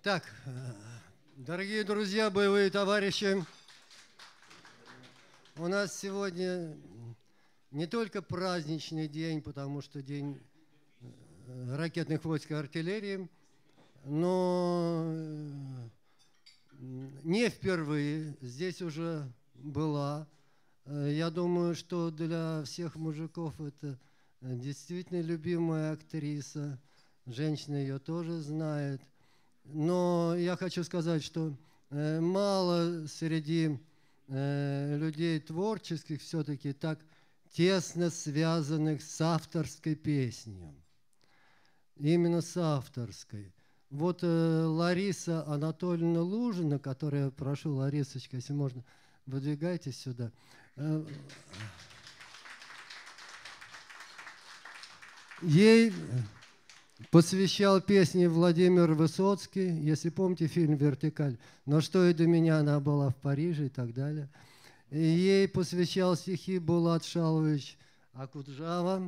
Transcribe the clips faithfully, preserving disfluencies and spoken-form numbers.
Так, дорогие друзья, боевые товарищи, у нас сегодня не только праздничный день, потому что день ракетных войск и артиллерии, но не впервые здесь уже была. Я думаю, что для всех мужиков это действительно любимая актриса. Женщины ее тоже знают. Но я хочу сказать, что мало среди людей творческих все-таки так тесно связанных с авторской песней. Именно с авторской. Вот Лариса Анатольевна Лужина, которая, прошу, Ларисочка, если можно, выдвигайтесь сюда. Ей посвящал песни Владимир Высоцкий, если помните фильм «Вертикаль». «Но что и до меня», она была в Париже и так далее. И ей посвящал стихи Булат Шалович Акуджава.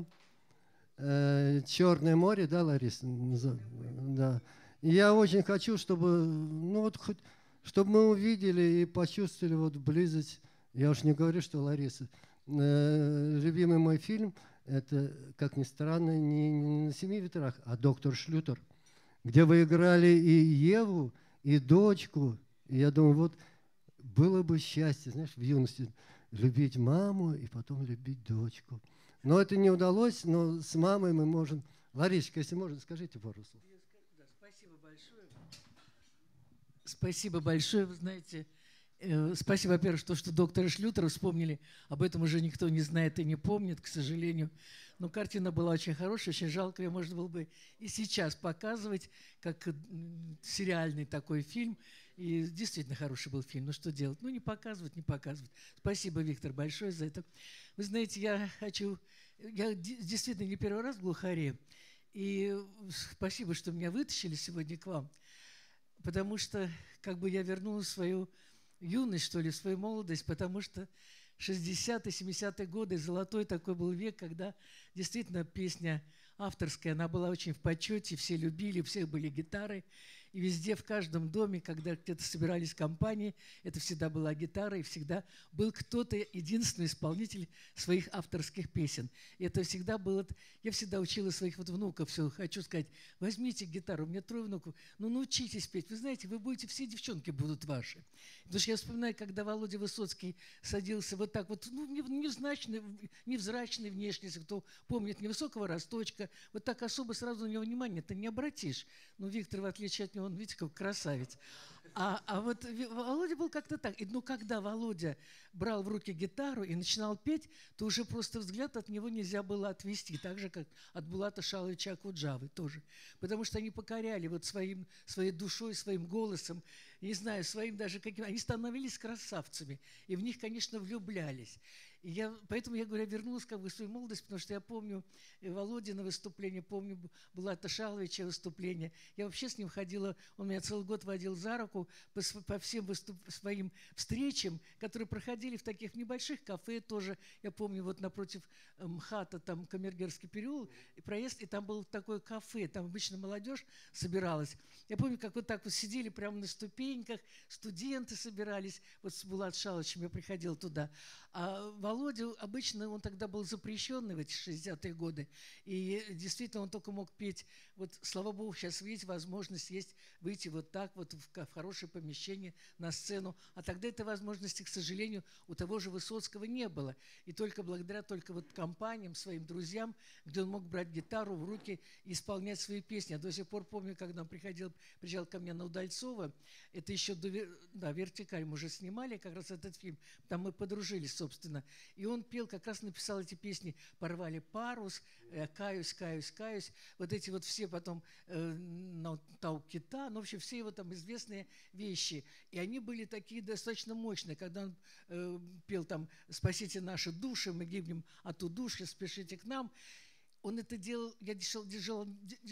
«Черное море», да, Лариса? Да. И я очень хочу, чтобы, ну вот, хоть, чтобы мы увидели и почувствовали вот близость. Я уж не говорю, что Лариса. Любимый мой фильм – это, как ни странно, не, не «На семи ветрах», а «Доктор Шлютер», где вы играли и Еву, и дочку. И я думаю, вот было бы счастье, знаешь, в юности любить маму и потом любить дочку. Но это не удалось, но с мамой мы можем. Ларисочка, если можно, скажите пару слов. Спасибо большое. Спасибо большое. Вы знаете, э, спасибо, во-первых, что, что доктора Шлютера вспомнили. Об этом уже никто не знает и не помнит, к сожалению. Но картина была очень хорошая, очень жалко. Ее можно было бы и сейчас показывать, как сериальный такой фильм. И действительно хороший был фильм. Ну что делать? Ну не показывать, не показывать. Спасибо, Виктор, большое за это. Вы знаете, я хочу... Я действительно не первый раз в Глухаре. И спасибо, что меня вытащили сегодня к вам. Потому что как бы я вернула свою юность, что ли, свою молодость, потому что шестидесятые, семидесятые годы, золотой такой был век, когда действительно песня авторская, она была очень в почете, все любили, у всех были гитары. И везде, в каждом доме, когда где-то собирались компании, это всегда была гитара, и всегда был кто-то, единственный исполнитель своих авторских песен. И это всегда было... Я всегда учила своих вот внуков, все, хочу сказать, возьмите гитару, у меня трое внуков, ну научитесь петь. Вы знаете, вы будете, все девчонки будут ваши. Потому что я вспоминаю, когда Володя Высоцкий садился вот так вот, ну, невзрачный, невзрачный внешне, если кто помнит, невысокого росточка, вот так особо сразу на него внимания-то не обратишь. Но Виктор, в отличие от него, он, видите, как красавец. А, а вот Володя был как-то так. И, ну, когда Володя брал в руки гитару и начинал петь, то уже просто взгляд от него нельзя было отвести, так же, как от Булата Шаловича Акуджавы тоже. Потому что они покоряли вот своим, своей душой, своим голосом, не знаю, своим даже каким... Они становились красавцами, и в них, конечно, влюблялись. И я, поэтому я говорю, я вернулась как бы в свою молодость, потому что я помню Володина выступление, помню Булата Шаловича выступление. Я вообще с ним ходила, он меня целый год водил за руку по, по всем выступ, своим встречам, которые проходили в таких небольших кафе тоже. Я помню, вот напротив МХАТа, там Камергерский переулок, и проезд, и там было такое кафе, там обычно молодежь собиралась. Я помню, как вот так вот сидели прямо на ступеньках, студенты собирались, вот с Булат Шаловичем я приходила туда. А Володя, обычно он тогда был запрещенный в эти шестидесятые годы, и действительно он только мог петь, вот, слава богу, сейчас, видите, возможность есть выйти вот так вот в, в хорошее помещение на сцену, а тогда этой возможности, к сожалению, у того же Высоцкого не было, и только благодаря только вот компаниям, своим друзьям, где он мог брать гитару в руки и исполнять свои песни. Я до сих пор помню, когда он приходил, приезжал ко мне на Удальцова, это еще до, да, «Вертикаль» мы уже снимали, как раз этот фильм, там мы подружились, собственно. И он пел, как раз написал эти песни «Порвали парус», «Каюсь, каюсь, каюсь». Вот эти вот все потом э, «Тау-Кита», ну, в общем, все его там известные вещи. И они были такие достаточно мощные. Когда он э, пел там «Спасите наши души, мы гибнем от удушья, спешите к нам». он это делал, я держал, держала,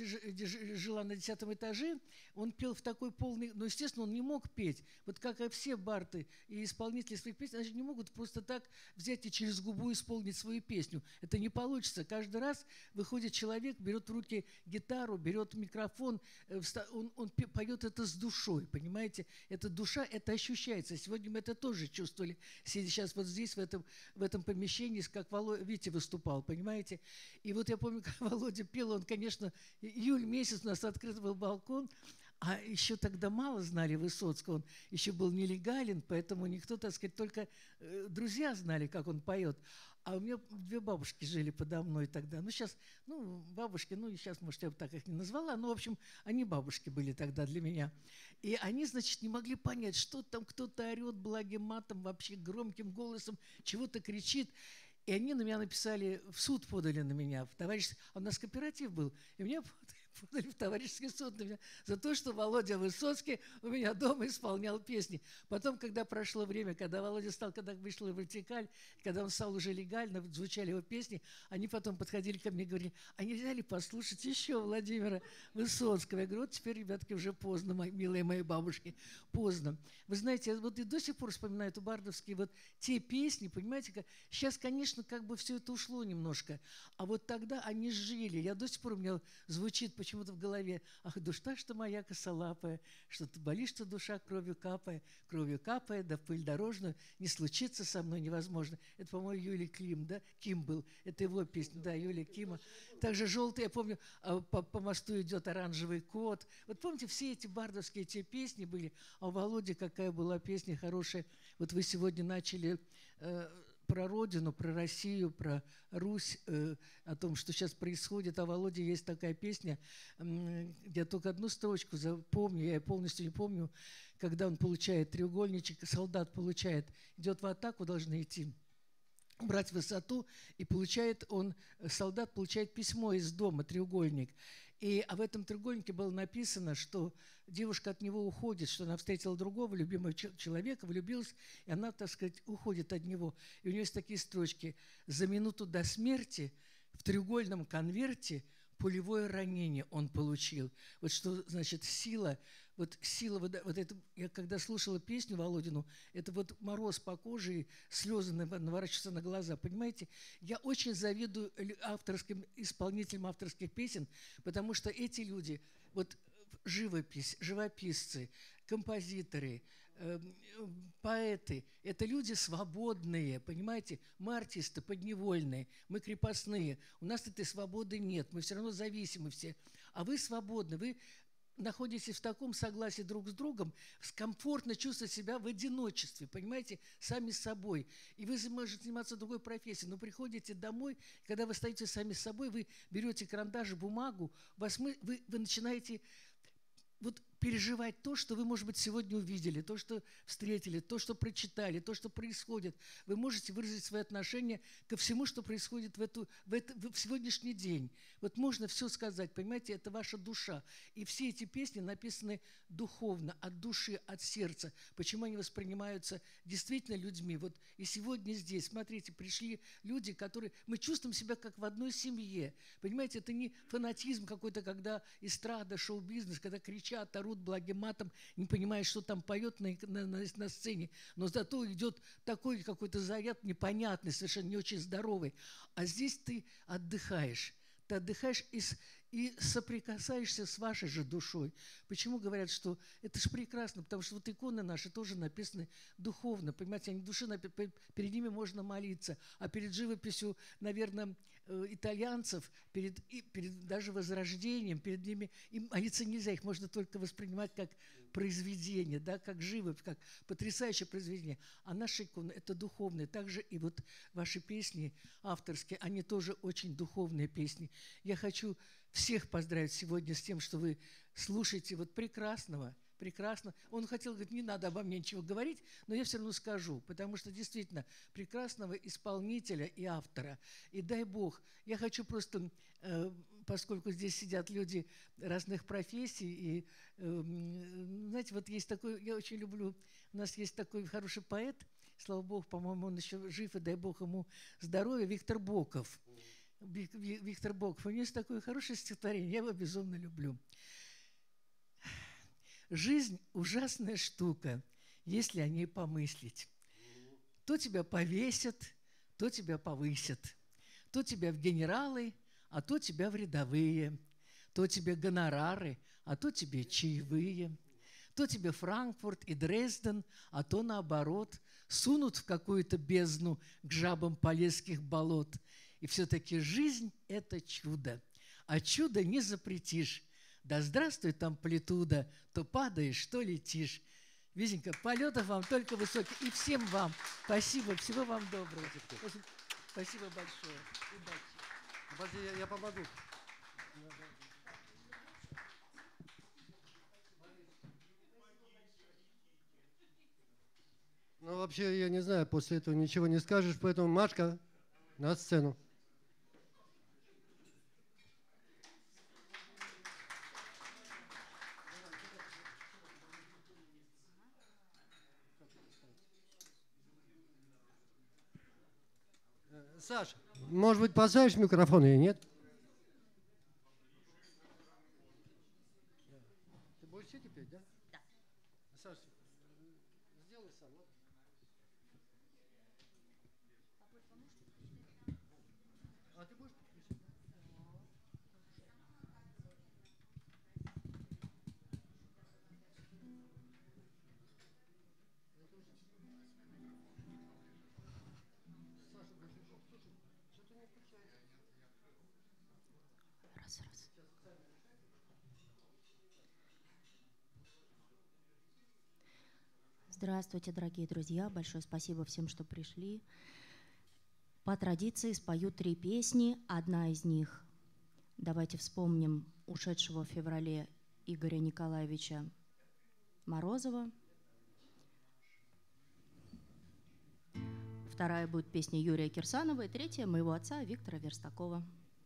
жила на десятом этаже, он пел в такой полный, но, естественно, он не мог петь. Вот как и все барды и исполнители своих песен, они же не могут просто так взять и через губу исполнить свою песню. Это не получится. Каждый раз выходит человек, берет в руки гитару, берет микрофон, он, он поет это с душой, понимаете? Эта душа, это ощущается. Сегодня мы это тоже чувствовали, сидя сейчас вот здесь, в этом, в этом помещении, как Володя, Витя выступал, понимаете? И вот я помню, как Володя пел, он, конечно, июль месяц у нас открыт был балкон, а еще тогда мало знали Высоцкого, он еще был нелегален, поэтому никто, так сказать, только э, друзья знали, как он поет. А у меня две бабушки жили подо мной тогда. Ну, сейчас, ну, бабушки, ну, и сейчас, может, я бы так их не назвала, но, в общем, они бабушки были тогда для меня. И они, значит, не могли понять, что там кто-то орет благим матом, вообще громким голосом, чего-то кричит. И они на меня написали, в суд подали на меня, в товарищеский, а у нас кооператив был, и меня подали в товарищеский суд на меня за то, что Володя Высоцкий у меня дома исполнял песни. Потом, когда прошло время, когда Володя стал, когда вышла вертикаль, когда он стал уже легально, звучали его песни, они потом подходили ко мне и говорили, а нельзя ли послушать еще Владимира Высоцкого? Я говорю, вот теперь, ребятки, уже поздно, мои, милые мои бабушки, поздно. Вы знаете, вот и до сих пор вспоминаю эту бардовские вот те песни, понимаете, как, сейчас, конечно, как бы все это ушло немножко, а вот тогда они жили. Я до сих пор, у меня звучит почему-то в голове, ах, душа, что моя косолапая, что ты болишь, что душа кровью капая, кровью капая, да в пыль дорожную, не случится со мной невозможно. Это, по-моему, Юлий Клим, да? Ким был, это его песня, да, Юлия Кима. Также «Желтый», я помню, по, по мосту идет оранжевый кот. Вот помните, все эти бардовские те песни были, а у Володи какая была песня хорошая. Вот вы сегодня начали... Э, про Родину, про Россию, про Русь, э, о том, что сейчас происходит. А Володя есть такая песня, э, я только одну строчку запомню, я полностью не помню, когда он получает треугольничек, солдат получает, идет в атаку, должны идти, брать высоту, и получает он, солдат получает письмо из дома, треугольник. И а в этом треугольнике было написано, что девушка от него уходит, что она встретила другого любимого человека, влюбилась, и она, так сказать, уходит от него. И у нее есть такие строчки. «За минуту до смерти в треугольном конверте пулевое ранение он получил». Вот что значит сила, вот сила, вот, вот это, я когда слушала песню Володину, это вот мороз по коже и слезы наворачиваются на глаза, понимаете? Я очень завидую авторским исполнителям авторских песен, потому что эти люди, вот живопись, живописцы, композиторы, э, поэты, это люди свободные, понимаете? Мы артисты подневольные, мы крепостные, у нас этой свободы нет, мы все равно зависимы все, а вы свободны, вы находитесь в таком согласии друг с другом, комфортно чувствовать себя в одиночестве, понимаете, сами с собой. И вы можете заниматься другой профессией, но приходите домой, когда вы стоите сами с собой, вы берете карандаш, бумагу, вас мы, вы, вы начинаете вот переживать то, что вы, может быть, сегодня увидели, то, что встретили, то, что прочитали, то, что происходит. Вы можете выразить свои отношения ко всему, что происходит в, эту, в, это, в сегодняшний день. Вот можно все сказать, понимаете, это ваша душа. И все эти песни написаны духовно, от души, от сердца. Почему они воспринимаются действительно людьми? Вот и сегодня здесь, смотрите, пришли люди, которые... Мы чувствуем себя как в одной семье. Понимаете, это не фанатизм какой-то, когда эстрада, шоу-бизнес, когда кричат, орут благим матом, не понимая, что там поет на, на, на, на сцене, но зато идет такой какой-то заряд непонятный, совершенно не очень здоровый. А здесь ты отдыхаешь. Ты отдыхаешь и, и соприкасаешься с вашей же душой. Почему говорят, что это же прекрасно? Потому что вот иконы наши тоже написаны духовно. Понимаете, они души, перед ними можно молиться. А перед живописью, наверное, итальянцев, перед, и перед даже Возрождением, перед ними, им молиться нельзя, их можно только воспринимать как произведение, да, как живопись, как потрясающее произведение. А наши иконы – это духовные. Также и вот ваши песни авторские, они тоже очень духовные песни. Я хочу всех поздравить сегодня с тем, что вы слушаете вот прекрасного, прекрасно. Он хотел, говорит, не надо обо мне ничего говорить, но я все равно скажу, потому что действительно прекрасного исполнителя и автора. И дай Бог, я хочу просто, э, поскольку здесь сидят люди разных профессий, и, э, знаете, вот есть такой, я очень люблю, у нас есть такой хороший поэт, слава Богу, по-моему, он еще жив, и дай Бог ему здоровья, Виктор Боков. Виктор Боков, у него есть такое хорошее стихотворение, я его безумно люблю. Жизнь – ужасная штука, если о ней помыслить. То тебя повесят, то тебя повысят, то тебя в генералы, а то тебя в рядовые, то тебе гонорары, а то тебе чаевые, то тебе Франкфурт и Дрезден, а то наоборот, сунут в какую-то бездну к жабам полесских болот. И все-таки жизнь – это чудо, а чудо не запретишь. Да здравствует амплитуда, то падаешь, то летишь. Визенька, полетов вам только высоких. И всем вам спасибо, всего вам доброго. Спасибо большое. Удачи. Подожди, я, я помогу. Ну, вообще, я не знаю, после этого ничего не скажешь, поэтому, Машка, на сцену. Саш, может быть, поставишь микрофон или нет? Ты будешь сидеть петь, да? Да. Саш, сделай сам. А ты будешь подключить? Раз, раз. Здравствуйте, дорогие друзья. Большое спасибо всем, что пришли. По традиции спою три песни. Одна из них, давайте вспомним ушедшего в феврале Игоря Николаевича Морозова. Вторая будет песня Юрия Кирсанова. И третья моего отца Виктора Верстакова.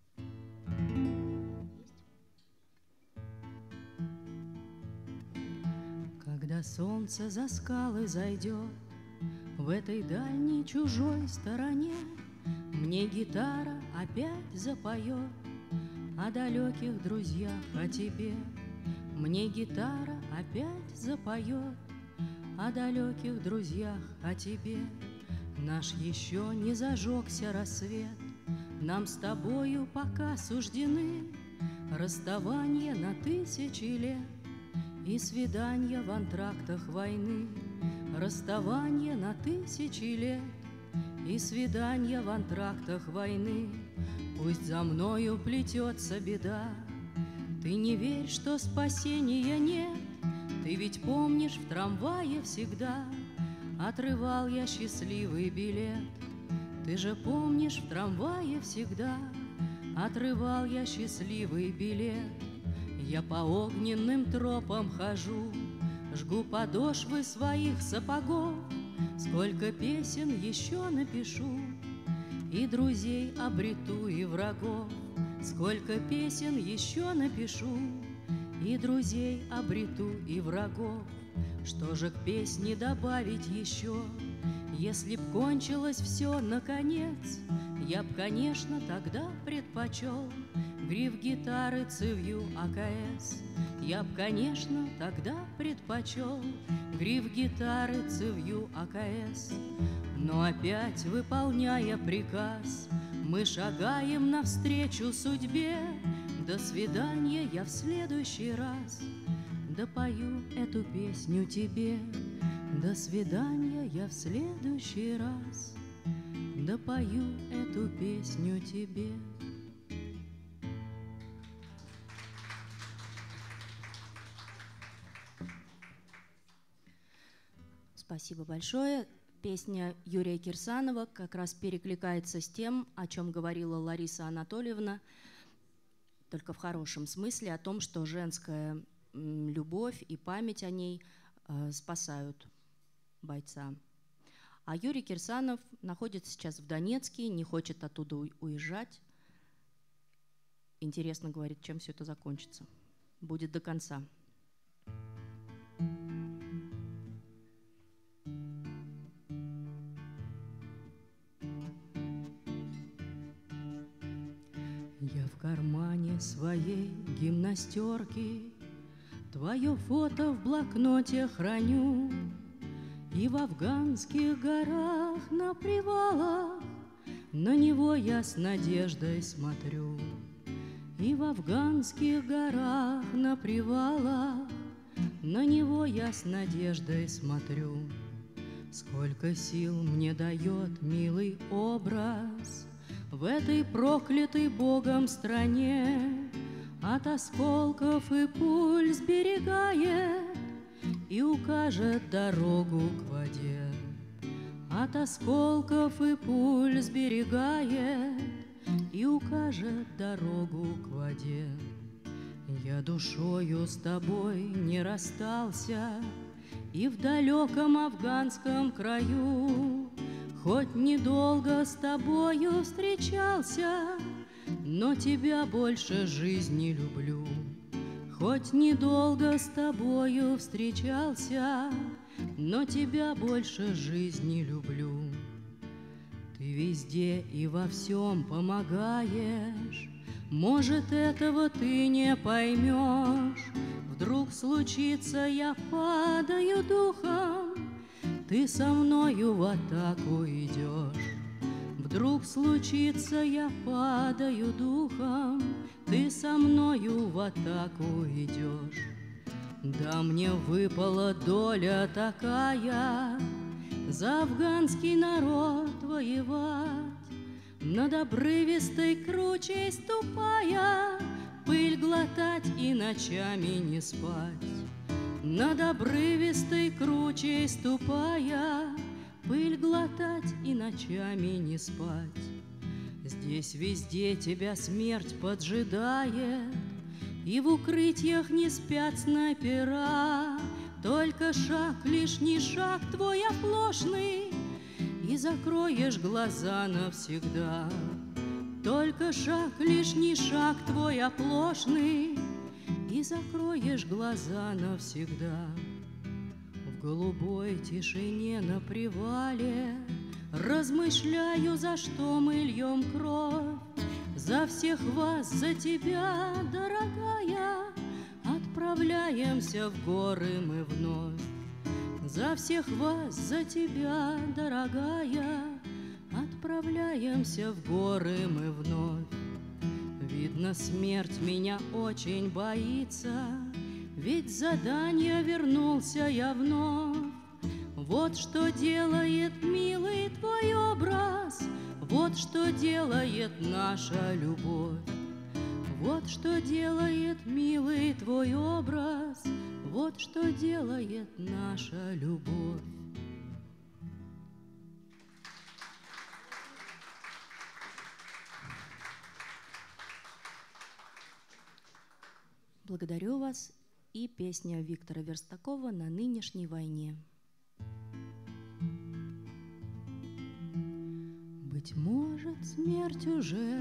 Когда солнце за скалы зайдет в этой дальней чужой стороне, мне гитара опять запоет о далеких друзьях, о тебе. Мне гитара опять запоет о далеких друзьях, о тебе. Наш еще не зажегся рассвет, нам с тобою пока суждены расставания на тысячи лет и свидания в антрактах войны. Расставания на тысячи лет и свидания в антрактах войны. Пусть за мною плетется беда, ты не верь, что спасения нет. Ты ведь помнишь, в трамвае всегда отрывал я счастливый билет. Ты же помнишь, в трамвае всегда отрывал я счастливый билет. Я по огненным тропам хожу, жгу подошвы своих сапогов. Сколько песен еще напишу, и друзей обрету, и врагов. Сколько песен еще напишу, и друзей обрету, и врагов. Что же к песне добавить еще? Если б кончилось все наконец, я б, конечно, тогда предпочел гриф гитары цевью АКС. Я б, конечно, тогда предпочел гриф гитары цевью АКС. Но опять, выполняя приказ, мы шагаем навстречу судьбе. До свидания, я в следующий раз допою эту песню тебе. До свидания, я в следующий раз допою эту песню тебе. Спасибо большое. Песня Юрия Кирсанова как раз перекликается с тем, о чем говорила Лариса Анатольевна, только в хорошем смысле, о том, что женская любовь и память о ней э, спасают бойца. А Юрий Кирсанов находится сейчас в Донецке, не хочет оттуда уезжать. Интересно, говорит, чем все это закончится. Будет до конца. в кармане своей гимнастерки твое фото в блокноте храню. И в афганских горах на привалах на него я с надеждой смотрю. И в афганских горах на привалах на него я с надеждой смотрю. Сколько сил мне дает милый образ в этой проклятой Богом стране, от осколков и пуль сберегает и укажет дорогу к воде. От осколков и пуль сберегает и укажет дорогу к воде. Я душою с тобой не расстался и в далеком афганском краю, хоть недолго с тобою встречался, но тебя больше жизни люблю. Хоть недолго с тобою встречался, но тебя больше жизни люблю. Ты везде и во всем помогаешь, может, этого ты не поймешь. Вдруг случится, я падаю духом, ты со мною в атаку идешь. Вдруг случится, я падаю духом, ты со мною в атаку идешь. Да мне выпала доля такая за афганский народ воевать, над обрывистой кручей ступая, пыль глотать и ночами не спать. Над обрывистой кручей ступая, пыль глотать и ночами не спать. Здесь везде тебя смерть поджидает, и в укрытиях не спят снайпера. Только шаг, лишний шаг твой оплошный, и закроешь глаза навсегда. Только шаг, лишний шаг твой оплошный, и закроешь глаза навсегда. В голубой тишине на привале размышляю, за что мы льем кровь. За всех вас, за тебя, дорогая, отправляемся в горы мы вновь. За всех вас, за тебя, дорогая, отправляемся в горы мы вновь. Видно, смерть меня очень боится, ведь с задания вернулся я вновь. Вот что делает, милый, твой образ, вот что делает наша любовь. Вот что делает, милый, твой образ, вот что делает наша любовь. Благодарю вас. И песня Виктора Верстакова «На нынешней войне». Быть может, смерть уже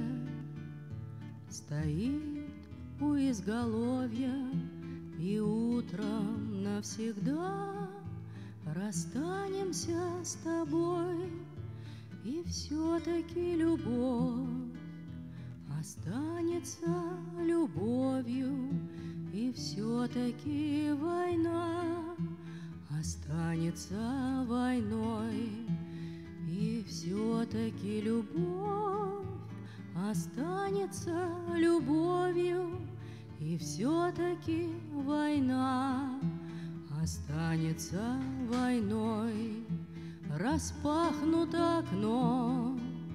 стоит у изголовья, и утром навсегда расстанемся с тобой, и все-таки любовь останется любовью, и все-таки война останется войной, и все-таки любовь останется любовью, и все-таки война останется войной. Распахнуто окно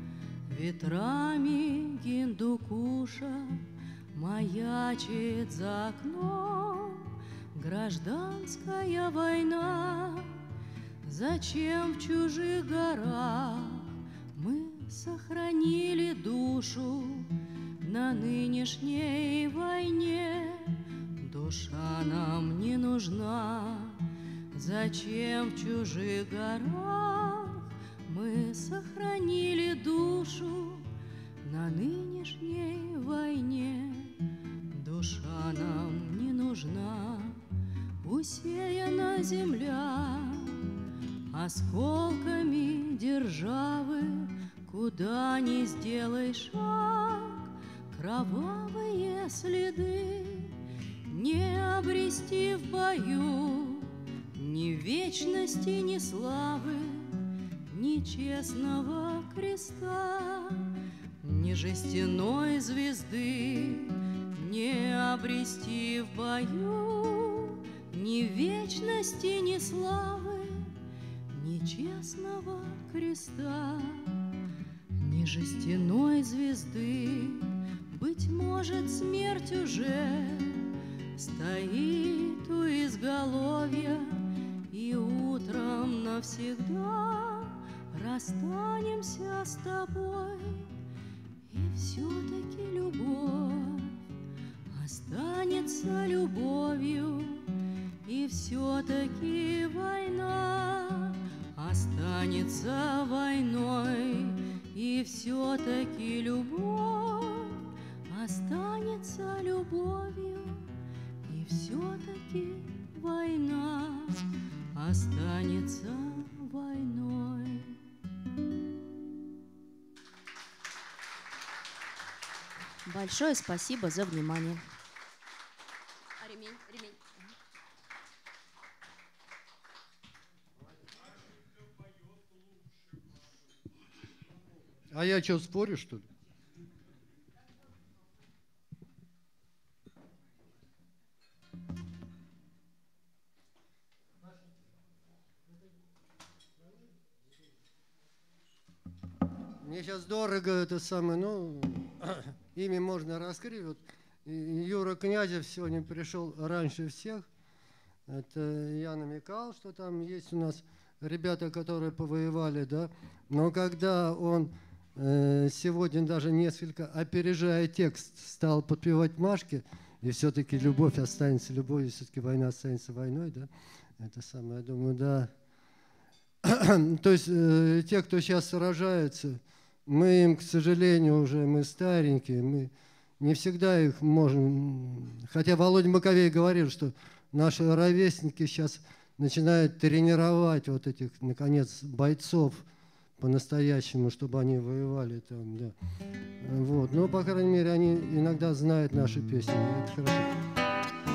ветрами Гиндукуша, маячит за окном гражданская война. Зачем в чужих горах мы сохранили душу на нынешней войне? Душа нам не нужна. Зачем в чужих горах мы сохранили душу на нынешней войне? Душа нам не нужна. Усеяна земля осколками державы, куда ни сделай шаг, кровавые следы не обрести в бою ни вечности, ни славы, ни честного креста, ни жестяной звезды не обрести в бою ни вечности, ни славы, ни честного креста, ни жестяной звезды. Быть может, смерть уже стоит у изголовья, и утром навсегда расстанемся с тобой. И все-таки любовь останется любовью, и все-таки война останется войной, и все-таки любовь останется любовью, и все-таки война останется войной. Большое спасибо за внимание. А ремень, ремень. А я что, спорю, что ли? Мне сейчас дорого это самое, ну, имя можно раскрыть. Вот Юра Князев сегодня пришел раньше всех. Это я намекал, что там есть у нас ребята, которые повоевали, да. Но когда он э, сегодня даже несколько, опережая текст, стал подпевать Машке, и все-таки любовь останется любовью, все-таки война останется войной, да. Это самое, я думаю, да. То есть э, те, кто сейчас сражается, мы им, к сожалению, уже мы старенькие, мы не всегда их можем... Хотя Володя Маковей говорил, что наши ровесники сейчас начинают тренировать вот этих, наконец, бойцов по-настоящему, чтобы они воевали там, да. Вот. Но, по крайней мере, они иногда знают наши песни. Это хорошо.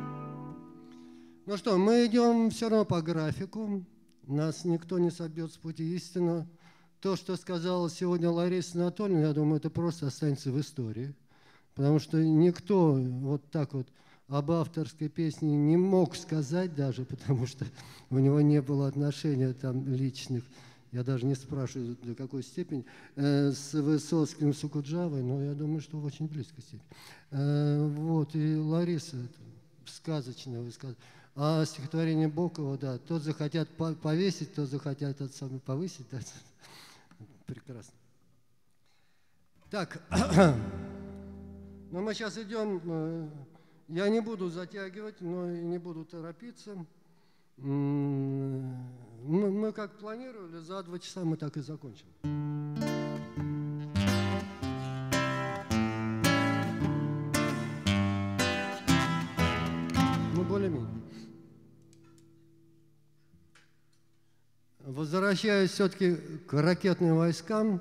Ну что, мы идем все равно по графику. Нас никто не собьет с пути истины. То, что сказала сегодня Лариса Анатольевна, я думаю, это просто останется в истории. Потому что никто вот так вот об авторской песне не мог сказать даже, потому что у него не было отношений там личных. Я даже не спрашиваю, до какой степени. Э, с Высоцким, с Окуджавой, но я думаю, что в очень близкой степени. Э, вот, и Лариса, это сказочное высказывание. А стихотворение Бокова, да, тот захотят повесить, тот захотят это самое повысить. Да. Прекрасно. Так, ну мы сейчас идем, я не буду затягивать, но и не буду торопиться. Мы, мы как планировали, за два часа мы так и закончим. Ну, более-менее. Возвращаясь все-таки к ракетным войскам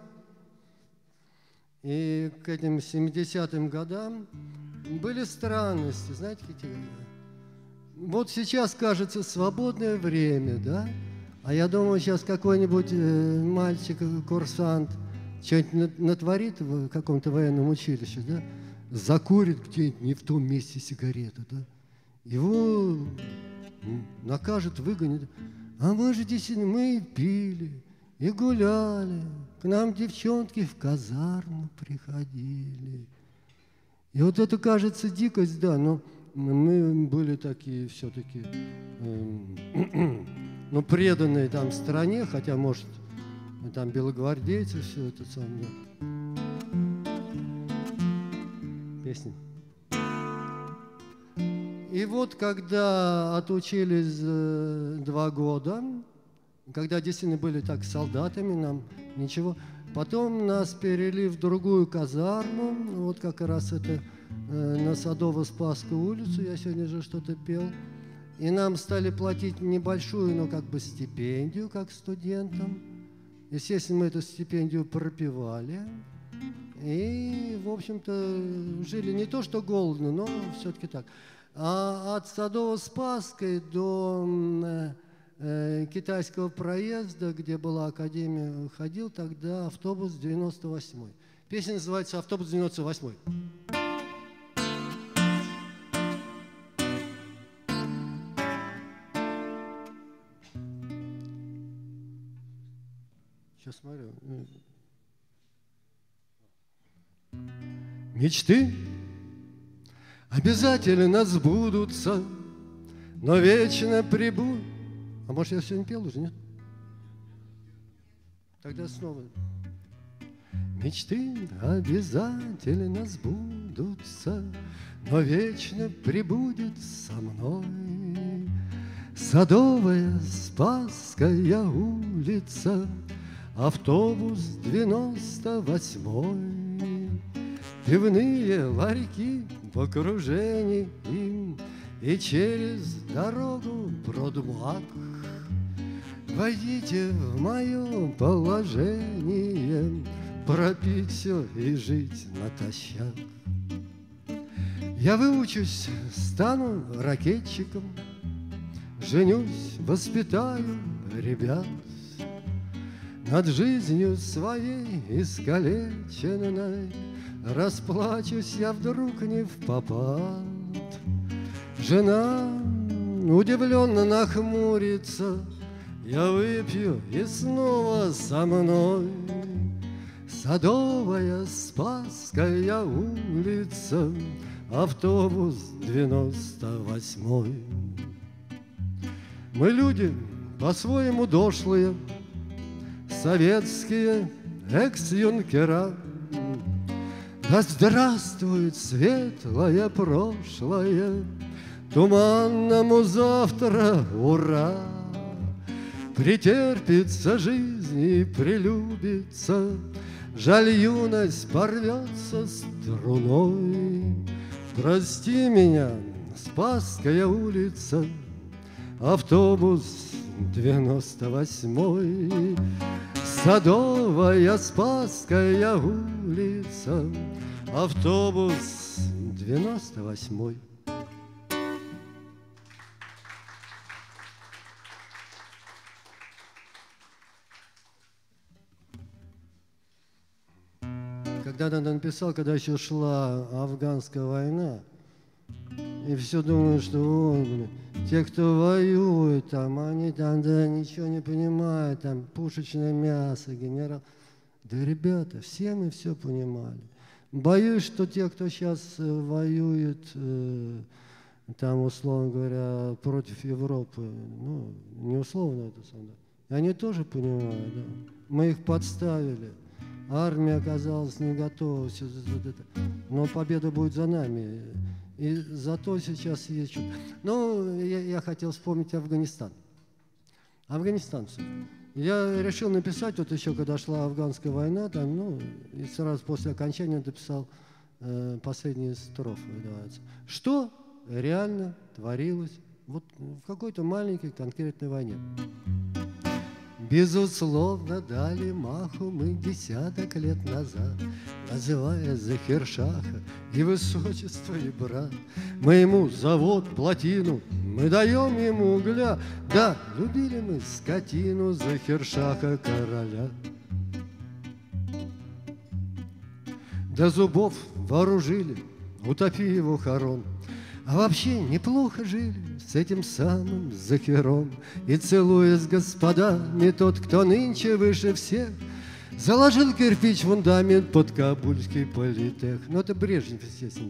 и к этим семидесятым годам, были странности, знаете, какие? Вот сейчас, кажется, свободное время, да? А я думаю, сейчас какой-нибудь э, мальчик, курсант, что-нибудь натворит в каком-то военном училище, да? Закурит где-нибудь не в том месте сигарету, да? Его накажут, выгонят. А мы же действительно, мы и пили, и гуляли. К нам девчонки в казарму приходили. И вот это, кажется, дикость, да, но мы были такие все-таки, э, ну, преданные там стране, хотя, может, там белогвардейцы, все это самое. Песня. И вот когда отучились э, два года, когда действительно были так солдатами, нам ничего, потом нас перевели в другую казарму, вот как раз это э, на Садово-Спасскую улицу, я сегодня же что-то пел, и нам стали платить небольшую, но как бы стипендию, как студентам. Естественно, мы эту стипендию пропивали, И, в общем-то, жили не то что голодно, но все-таки так. А от Садово-Спасской до э, Китайского проезда, где была академия, ходил тогда автобус девяносто восьмой. Песня называется «Автобус девяносто восьмой». Сейчас смотрю. Мечты обязательно сбудутся, но вечно прибудут. А может, я сегодня пел уже, нет? Тогда снова. Мечты обязательно сбудутся, но вечно прибудет со мной Садовая, Спасская улица, автобус девяносто восьмой. Пивные ларьки в окружении им, и через дорогу Бродмак. Войдите в мое положение, пропить все и жить натощак. Я выучусь, стану ракетчиком, женюсь, воспитаю ребят. Над жизнью своей искалеченной расплачусь я вдруг не впопад. Жена удивленно нахмурится, я выпью и снова со мной. Садовая, Спасская улица, автобус девяносто восьмой. Мы люди по-своему дошлые, советские экс-юнкера. Да здравствует светлое прошлое, туманному завтра ура! Претерпится жизнь и прелюбится, жаль, юность порвется струной. Прости меня, Спасская улица, автобус девяносто восьмой. Садовая, Спасская улица, автобус девяносто восьмой. Когда я написал, когда еще шла афганская война, и все думают, что вот, блин, те, кто воюет, там, они там да, ничего не понимают, там пушечное мясо, генерал. Да, ребята, все мы все понимали. Боюсь, что те, кто сейчас воюет, э, там, условно говоря, против Европы, ну, не условно это самое, они тоже понимают, да. Мы их подставили. Армия оказалась не готова, все это. Но победа будет за нами. И зато сейчас есть что-то. Ну, я, я хотел вспомнить Афганистан. Афганистанцы. Я решил написать, вот еще когда шла афганская война, там, ну, и сразу после окончания написал э, последние строфы. Называется. Что реально творилось вот в какой-то маленькой конкретной войне. Безусловно, дали маху мы десяток лет назад, называя Захиршаха и высочество, и брат. Мы ему завод, плотину, мы даем ему угля. Да, любили мы скотину Захиршаха короля. До зубов вооружили, утопи его хорон. А вообще неплохо жили с этим самым Захиром. И целуясь с господами, тот, кто нынче выше всех, заложил кирпич в фундамент под Кабульский политех. Ну, это Брежнев, естественно.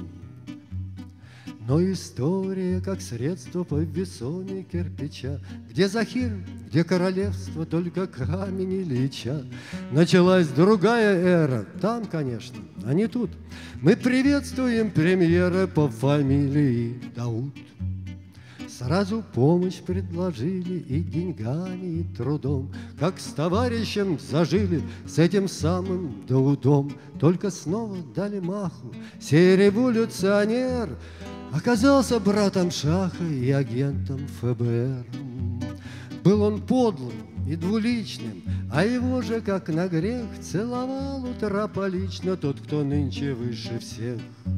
Но история, как средство по весоме кирпича, где Захир, где королевство, только камень Ильича. Началась другая эра, там, конечно, а не тут. Мы приветствуем премьера по фамилии Дауд. Сразу помощь предложили и деньгами, и трудом, как с товарищем зажили с этим самым Даудом. Только снова дали маху, сей революционер оказался братом Шаха и агентом ФБР. Был он подлым и двуличным, А его же, как на грех, целовал утрополично тот, кто нынче выше всех.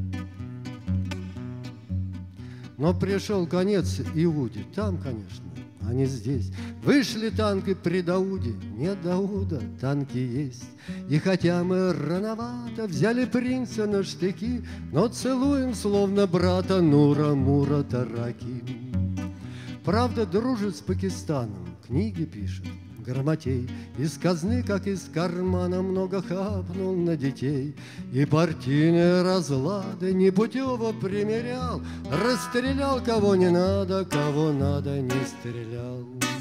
Но пришел конец Иуде, там, конечно, а не здесь. Вышли танки при Дауде, нет Дауда, танки есть. И хотя мы рановато взяли принца на штыки, но целуем, словно брата, Нура Мура Тараки. Правда, дружит с Пакистаном, книги пишет, грамотей. Из казны, как из кармана, много хапнул на детей. И партийные разлады непутево примерял, расстрелял кого не надо, кого надо не стрелял.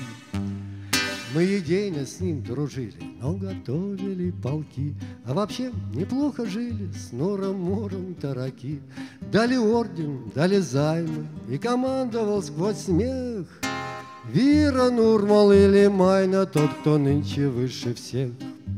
Мы идейно с ним дружили, но готовили полки, а вообще неплохо жили с Нуром Муром Тараки. Дали орден, дали займы, и командовал сквозь смех Вира, Нурмал или Майна, тот, кто нынче выше всех.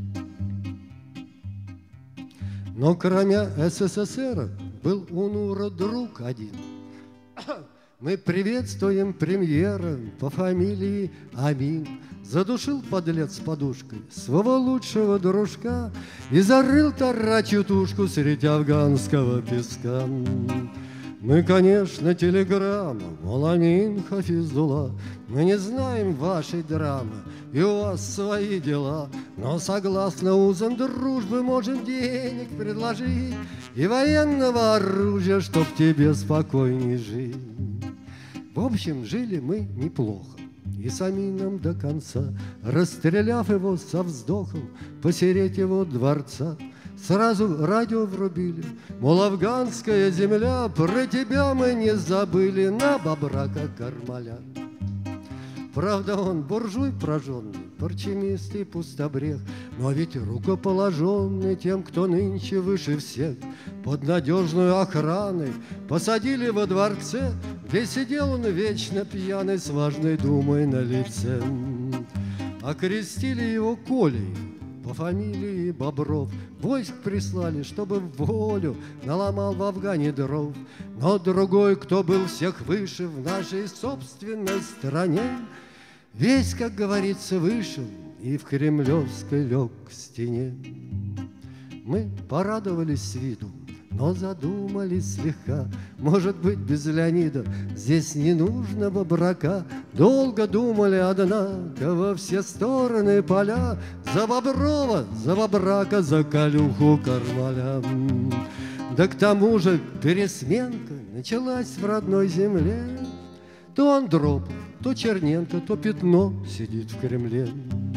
Но кроме СССР был у Нура друг один. Мы приветствуем премьера по фамилии Амин. Задушил подлец подушкой своего лучшего дружка и зарыл тарачью тушку среди афганского песка. Мы, конечно, телеграмма, мол, Амин Хафизулла, мы не знаем вашей драмы, и у вас свои дела, но согласно узам дружбы можем денег предложить и военного оружия, чтоб тебе спокойней жить. В общем, жили мы неплохо, и с Амином до конца, расстреляв его со вздохом посереть его дворца. Сразу радио врубили, мол, афганская земля, про тебя мы не забыли, на Бабрака Кармаля. Правда, он буржуй прожженный, парчемист и пустобрех, но ведь рукоположенный тем, кто нынче выше всех. Под надежную охраной посадили во дворце, где сидел он вечно пьяный с важной думой на лице. Окрестили его Колей по фамилии Бобров. Войск прислали, чтобы в волю наломал в Афгане дров. Но другой, кто был всех выше в нашей собственной стране, весь, как говорится, вышел и в Кремлевской лег к стене. Мы порадовались с виду, но задумались слегка. Может быть, без Леонида здесь не нужно Бобрака. Долго думали, однако, во все стороны поля за Боброва, за Бобрака, за Калюху Кармаля. Да к тому же пересменка началась в родной земле. То Андропов, то Черненко, то Пятно сидит в Кремле.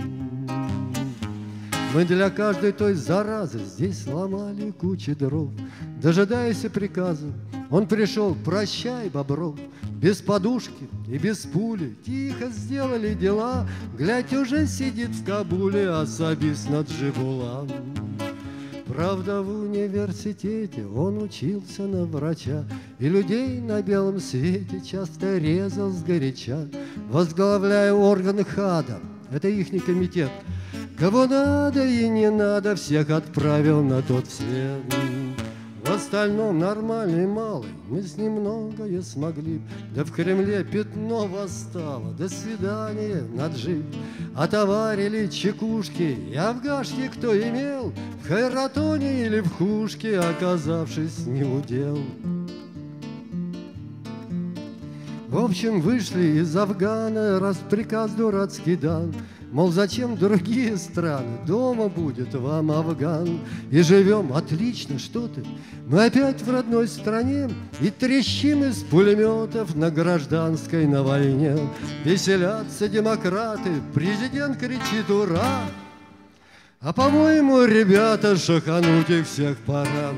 Мы для каждой той заразы здесь ломали кучи дров. Дожидаясь приказа, он пришел: прощай, Бобров. Без подушки и без пули тихо сделали дела. Глядь, уже сидит в Кабуле особист Наджибулла. Правда, в университете он учился на врача и людей на белом свете часто резал сгоряча. Возглавляя органы ХАДа, это ихний комитет, кого надо и не надо, всех отправил на тот свет. В остальном нормальный малый, мы с ним многое смогли. Да в Кремле Пятно восстало, до свидания, Наджиб. Отоварили чекушки и афгашки, кто имел, в Хайратоне или в Хушке, оказавшись не удел. В общем, вышли из Афгана, раз приказ дурацкий дан, мол, зачем другие страны, дома будет вам Афган. И живем отлично, что ты, мы опять в родной стране и трещим из пулеметов на гражданской, на войне. Веселятся демократы, президент кричит «Ура!», а, по-моему, ребята, шахануть их всех пора.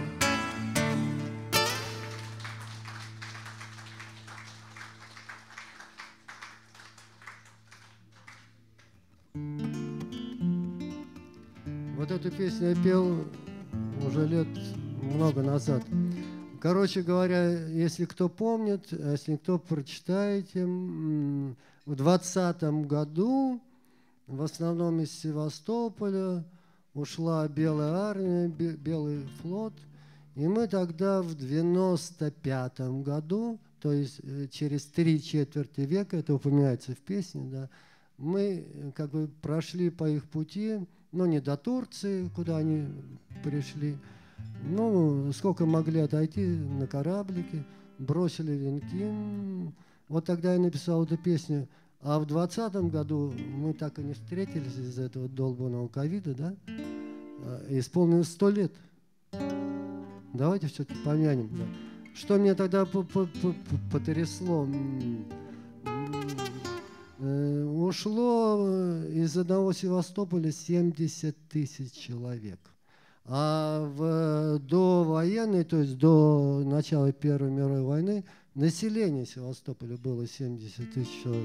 Вот эту песню я пел уже лет много назад. Короче говоря, если кто помнит, если кто прочитаете, в двадцатом году в основном из Севастополя ушла Белая армия, Белый флот. И мы тогда в девяносто пятом году, то есть через три четверти века, это упоминается в песне, да, Мы как бы прошли по их пути, но не до Турции, куда они пришли. Ну, сколько могли отойти на кораблике, бросили венки. Вот тогда я написал эту песню. А в двадцатом году мы так и не встретились из-за этого долбанного ковида, да? Исполнилось сто лет. Давайте все-таки помянем. Да. Что мне тогда потрясло? Ушло из одного Севастополя семьдесят тысяч человек. А в довоенной, то есть до начала Первой мировой войны, население Севастополя было семьдесят тысяч человек.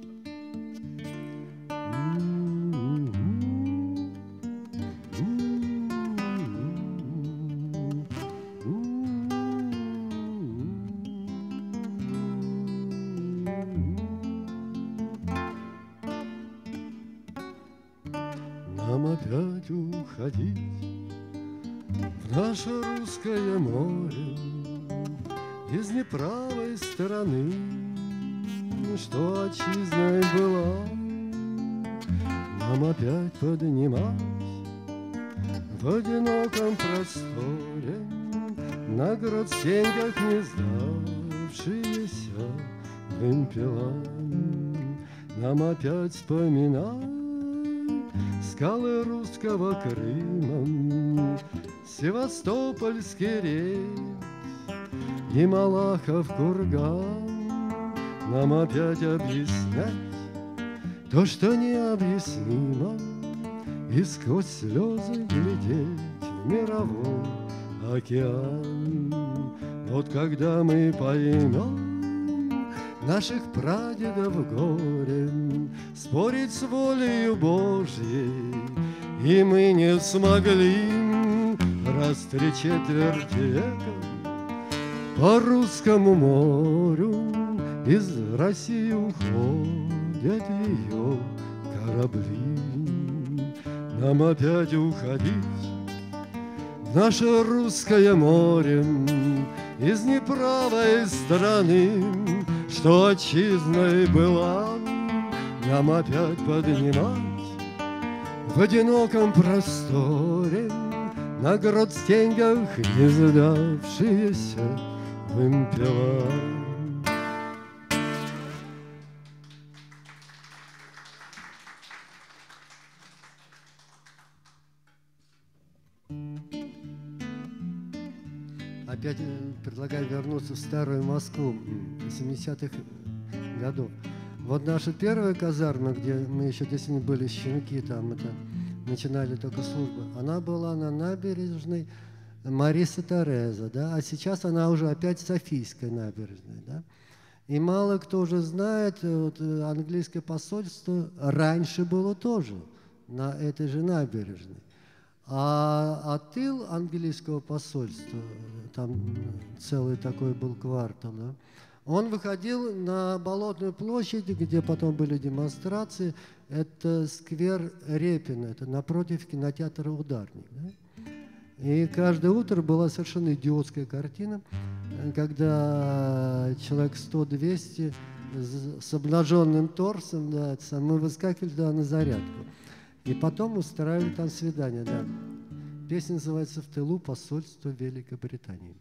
Нам опять уходить в наше русское море из неправой стороны, что отчизной была. Нам опять поднимать в одиноком просторе на град-стенках не сдавшиеся вымпела. Нам опять вспоминать скалы русского Крыма, Севастопольский рейс и Малахов курган. Нам опять объяснять то, что необъяснимо, и сквозь слезы глядеть в мировой океан. Вот когда мы поймем наших прадедов горе, спорить с волею Божьей, и мы не смогли, раз три четверти века по русскому морю из России уходят ее корабли. Нам опять уходить в наше русское море из неправой страны, что отчизной была. Нам опять поднимать в одиноком просторе на град-стенках не сдавшиеся вымпела. Опять предлагаю вернуться в старую Москву семидесятых годов. Вот наша первая казарма, где мы еще здесь не были щенки, там это начинали только службу, она была на набережной Мариса Тереза, да, а сейчас она уже опять Софийской набережной, да. И мало кто уже знает, вот, английское посольство раньше было тоже на этой же набережной. А, а тыл английского посольства, там целый такой был квартал, да, он выходил на Болотную площадь, где потом были демонстрации. Это сквер Репина, это напротив кинотеатра «Ударник». Да? И каждое утро была совершенно идиотская картина, когда человек сто-двести с обнаженным торсом, да, мы выскакивали туда на зарядку. И потом устраивали там свидания. Да. Песня называется «В тылу посольства Великобритании».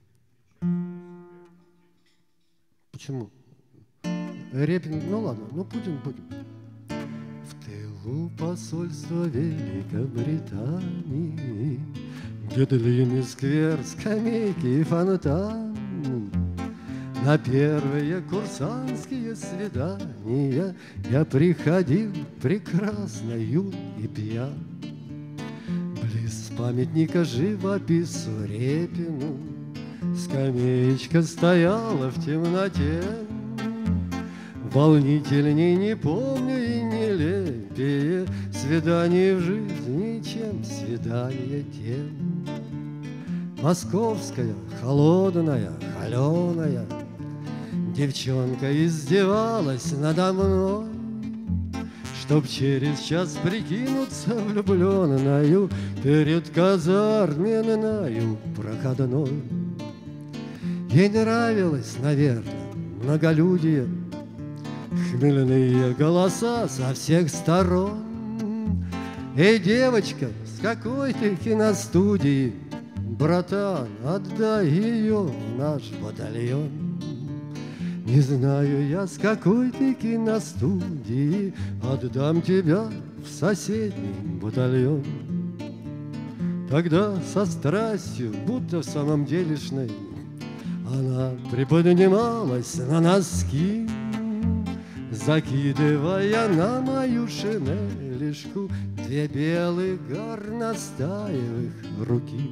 Почему? Репин, ну ладно, ну будем, будем. В тылу посольства Великобритании, где длинный сквер, скамейки и фонтан, на первые курсантские свидания я приходил прекрасно, юн и пьян. Близ памятника живопису Репину скамеечка стояла в темноте. Волнительней не помню и нелепее свидание в жизни, чем свидание тем. Московская, холодная, холеная девчонка издевалась надо мной, чтоб через час прикинуться влюбленною перед казарменною проходной. Ей нравилось, наверное, многолюдие, хмельные голоса со всех сторон. Эй, девочка, с какой ты киностудии? Братан, отдай ее в наш батальон. Не знаю я, с какой ты киностудии, отдам тебя в соседний батальон. Тогда со страстью, будто в самом делешной, она приподнималась на носки, закидывая на мою шинелишку две белых горностаевых руки.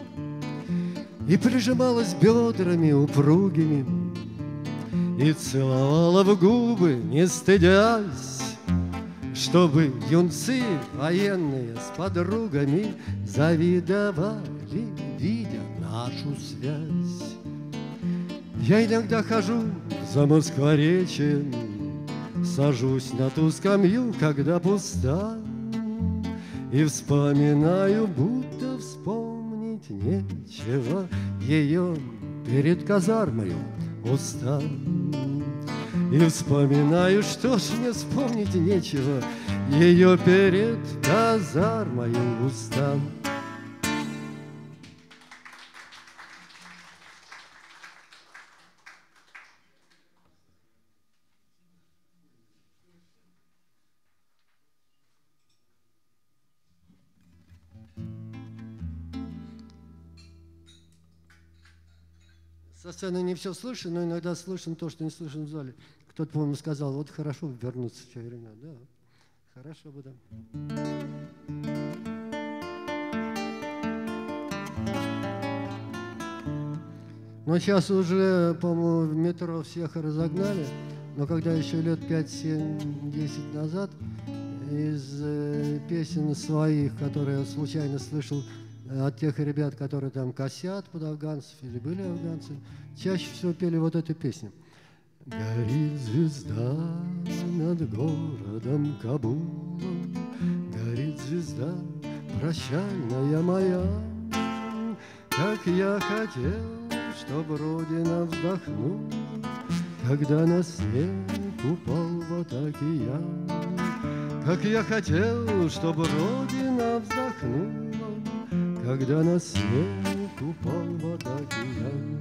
И прижималась бедрами упругими и целовала в губы, не стыдясь, чтобы юнцы военные с подругами завидовали, видя нашу связь. Я иногда хожу за Москворечьем, сажусь на ту скамью, когда пуста, и вспоминаю, будто вспомнить нечего ее перед казармою уста. И вспоминаю, что ж мне вспомнить нечего ее перед казармою уста. Со сцены не все слышно, но иногда слышно то, что не слышно в зале. Кто-то, по-моему, сказал, вот хорошо бы вернуться в те времена. Да, хорошо бы, да. Но сейчас уже, по-моему, в метро всех разогнали. Но когда еще лет пять, семь, десять назад из э, песен своих, которые я случайно слышал от тех ребят, которые там косят под афганцев или были афганцы, чаще всего пели вот эту песню. Горит звезда над городом Кабулом, горит звезда прощальная моя. Как я хотел, чтоб Родина вздохнула, когда на снег упал вот океан. Как я хотел, чтоб Родина вздохнула, когда на снег упал вот океан.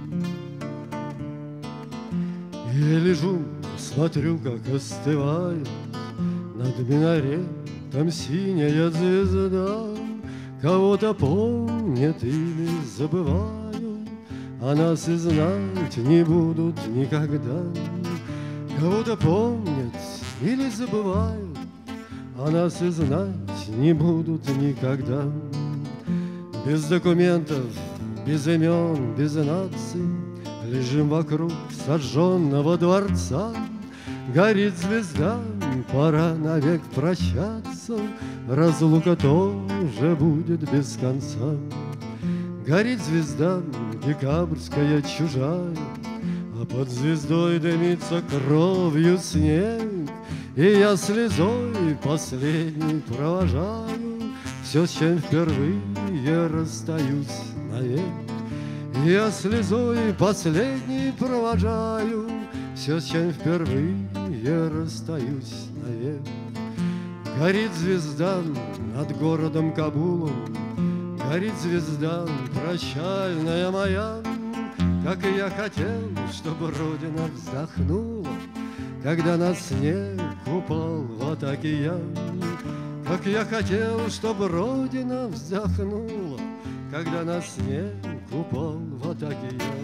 Я лежу, смотрю, как остывает над минаретом синяя звезда. Кого-то помнят или забывают, а нас и знать не будут никогда. Кого-то помнят или забывают, а нас и знать не будут никогда. Без документов, без имен, без наций лежим вокруг сожженного дворца. Горит звезда, пора навек прощаться, разлука тоже будет без конца. Горит звезда, декабрьская чужая, а под звездой дымится кровью снег. И я слезой последней провожаю все, с чем впервые расстаюсь навек. Я слезой последней провожаю все, с чем впервые расстаюсь навек. Горит звезда над городом Кабулом, горит звезда прощальная моя. Как и я хотел, чтобы Родина вздохнула, когда на снег упал вот океан. Как я хотел, чтобы Родина вздохнула, когда на снег упал вот океан.